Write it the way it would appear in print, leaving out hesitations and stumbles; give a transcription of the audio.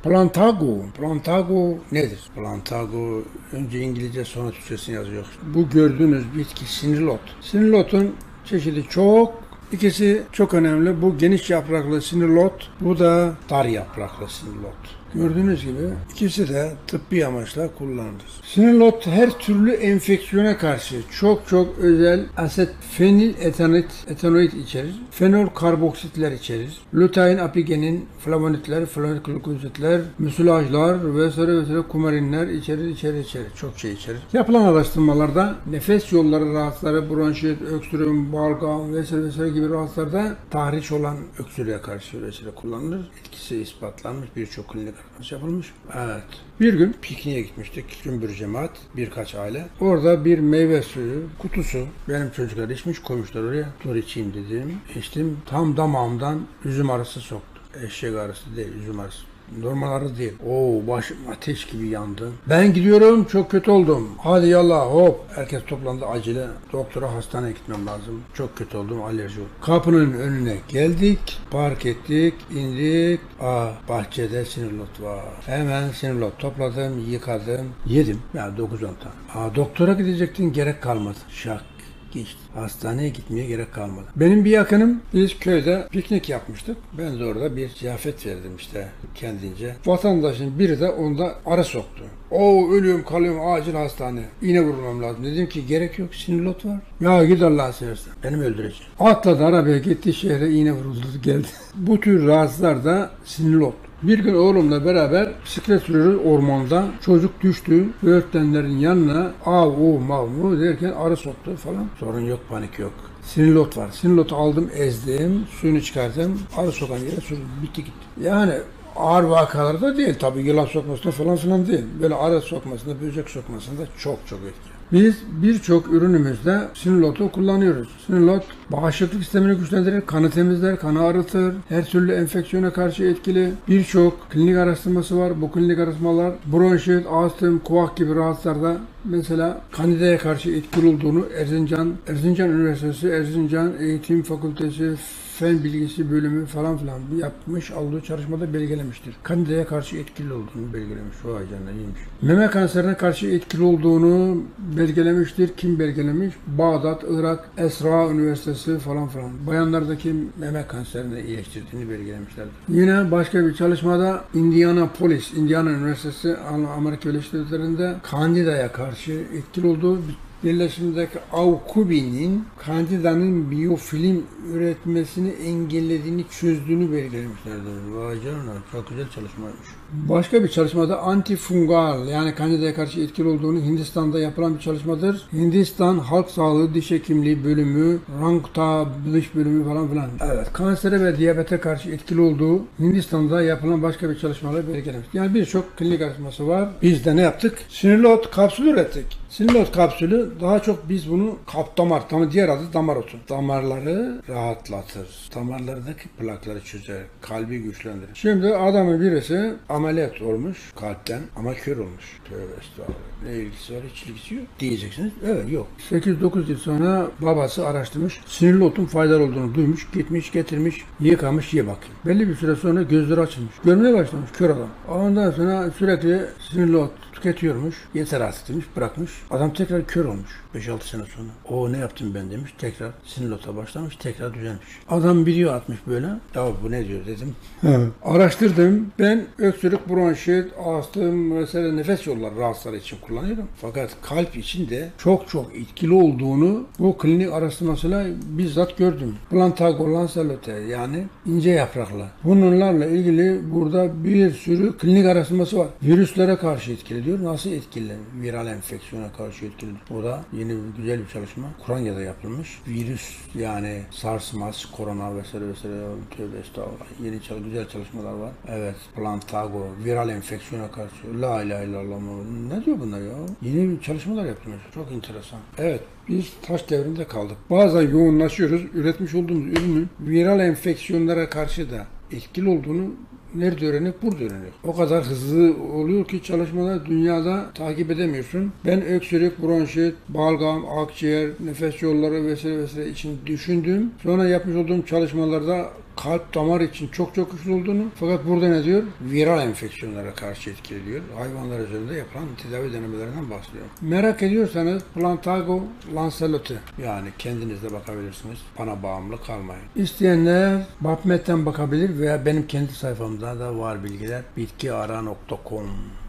Plantago. Plantago nedir? Plantago önce İngilizce sonra Türkçesini yazıyor. Bu gördüğünüz bitki sinirlot. Sinirlotun çeşidi çok. İkisi çok önemli. Bu geniş yapraklı sinirlot, bu da dar yapraklı sinirlot. Gördüğünüz gibi ikisi de tıbbi amaçla kullanılır. Sinirlot her türlü enfeksiyona karşı çok özel asetfenil etanoid içerir. Fenol karboksitler içerir. Lutein, apigenin, flavonitler, flavonoid glikozitler, müsilajlar vesaire kumarinler içerir. Çok şey içerir. Yapılan araştırmalarda nefes yolları rahatsızları, bronşit, öksürüm, balgam vesaire gibi rahatsızlarda tahriş olan öksürüğe karşı vesaire kullanılır. Etkisi ispatlanmış, birçok klinik yapılmış. Evet. Bir gün pikniğe gitmiştik. Cümbür cemaat, birkaç aile. Orada bir meyve suyu kutusu. Benim çocuklar içmiş, koymuşlar oraya. Dur içeyim dedim. İçtim. Tam damağımdan üzüm arısı soktu. Eşek arısı değil, üzüm arısı. Normal arı değil. Başım ateş gibi yandı. Ben gidiyorum, çok kötü oldum. Hadi yallah hop. Herkes toplandı, acele. Doktora, hastaneye gitmem lazım. Çok kötü oldum, alerji oldu. Kapının önüne geldik. Park ettik, indik. Bahçede sinirlot var. Hemen sinirlot topladım, yıkadım, yedim. Ya 9-10 tane. Doktora gidecektin, gerek kalmadı. Şak. Geçti. Hastaneye gitmeye gerek kalmadı. Benim bir yakınım, biz köyde piknik yapmıştık. Ben de orada bir ziyafet verdim işte kendince. Vatandaşın biri de onda arı soktu. Ölüyorum kalıyorum, acil hastane. İğne vurmam lazım. Dedim ki gerek yok, sinirlot var. Ya git Allah'a seversen. Benim öldürecek. Atladı arabaya, gitti şehre, iğne vuruldu geldi. Bu tür rahatsızlar da sinirlot. Bir gün oğlumla beraber bisiklet sürüyoruz ormanda. Çocuk düştü. Böğürtlenlerin yanına mav derken arı soktu falan. Sorun yok, panik yok. Sinirlot var. Sinirlotu aldım, ezdim, suyunu çıkardım. Arı sokan yere sürdüm. Bitti gitti. Yani ağır vakalarda değil tabii, yılan sokmasında falan değil. Böyle arı sokmasında, böcek sokmasında çok etkili. Biz birçok ürünümüzde sinirlotu kullanıyoruz. Sinirlot bağışıklık sistemini güçlendirir, kanı temizler, kanı arıtır, her türlü enfeksiyona karşı etkili. Birçok klinik araştırması var. Bu klinik araştırmalar bronşit, astım, kulak gibi rahatsızlarda mesela kandidaya karşı etkili olduğunu Erzincan Üniversitesi, Erzincan Eğitim Fakültesi Fen Bilgisi Bölümü falan yapmış, olduğu çalışmada belgelemiştir. Kandidaya karşı etkili olduğunu belgelemiş. Vay canına, iyiymiş. Meme kanserine karşı etkili olduğunu belgelemiştir. Kim belgelemiş? Bağdat, Irak, Esra Üniversitesi falan. Bayanlardaki meme kanserini iyileştirdiğini belgelemişlerdir. Yine başka bir çalışmada Indiana Üniversitesi Amerika Birleşik Devletleri'nde kandidaya karşı etkili olduğu birleşimdeki Aukubi'nin kandidanın biyofilm üretmesini engellediğini, çözdüğünü belirlemişlerdir. Vay canına, çok güzel çalışmaymış. Başka bir çalışmada antifungal, yani kandidaya karşı etkili olduğunu Hindistan'da yapılan bir çalışmadır. Hindistan Halk Sağlığı Diş Hekimliği Bölümü, Rangta Dış Bölümü falan. Evet, kansere ve diyabete karşı etkili olduğu Hindistan'da yapılan başka bir çalışmalar belirlenmiş. Yani birçok klinik araştırması var. Biz de ne yaptık? Sinirlot kapsülü ürettik. Sinirlot kapsülü, daha çok biz bunu kapdamar, diğer adı damar otu. Damarları rahatlatır. Damarlardaki plakları çözer. Kalbi güçlendirir. Şimdi adamın birisi ameliyat olmuş kalpten ama kör olmuş. Tövbe estağfurullah. Ne ilgisi var? Hiç ilgisi yok diyeceksiniz. Evet, yok. 8-9 yıl sonra babası araştırmış. Sinirlotun faydalı olduğunu duymuş. Gitmiş, getirmiş, yıkamış, ye bakayım. Belli bir süre sonra gözleri açılmış. Görmeye başlamış kör adam. Ondan sonra sürekli sinirlot tüketiyormuş. Yeter artık demiş, bırakmış. Adam tekrar kör olmuş 5-6 sene sonra. Ne yaptım ben demiş. Tekrar sinirlota başlamış, tekrar düzelmiş. Adam video atmış böyle. Ya bu ne diyor dedim. Araştırdım. Ben öksürük, bronşit, astım vesaire nefes yolları rahatsızları için kullanıyorum. Fakat kalp için de çok etkili olduğunu bu klinik araştırmasıyla bizzat gördüm. Plantago lanceolate, yani ince yapraklı. Bunlarla ilgili burada bir sürü klinik araştırması var. Virüslere karşı etkili diyor. Nasıl etkili? Viral enfeksiyona karşı etkili. O da yeni güzel bir çalışma. Ukrayna'da yapılmış. Virüs, yani SARS, MARS, korona vesaire. Tövbe estağfurullah. Güzel çalışmalar var. Evet, Plantago, viral enfeksiyona karşı. La ilahe illallah. Ne diyor bunlar ya? Yeni çalışmalar yapılmış. Çok enteresan. Evet, biz taş devrinde kaldık. Bazen yoğunlaşıyoruz. Üretmiş olduğumuz ürünün viral enfeksiyonlara karşı da etkili olduğunu nerede öğrenip burada öğreniyor. O kadar hızlı oluyor ki çalışmalar, dünyada takip edemiyorsun. Ben öksürük, bronşit, balgam, akciğer, nefes yolları vesaire için düşündüm. Sonra yapmış olduğum çalışmalarda kalp damar için çok çok güçlü olduğunu, fakat burada ne diyor? Viral enfeksiyonlara karşı etkili diyor. Hayvanlar üzerinde yapılan tedavi denemelerinden bahsediyor. Merak ediyorsanız Plantago lancelotti, yani kendiniz de bakabilirsiniz. Bana bağımlı kalmayın. İsteyenler PubMed'den bakabilir veya benim kendi sayfamda da var bilgiler. bitkiara.com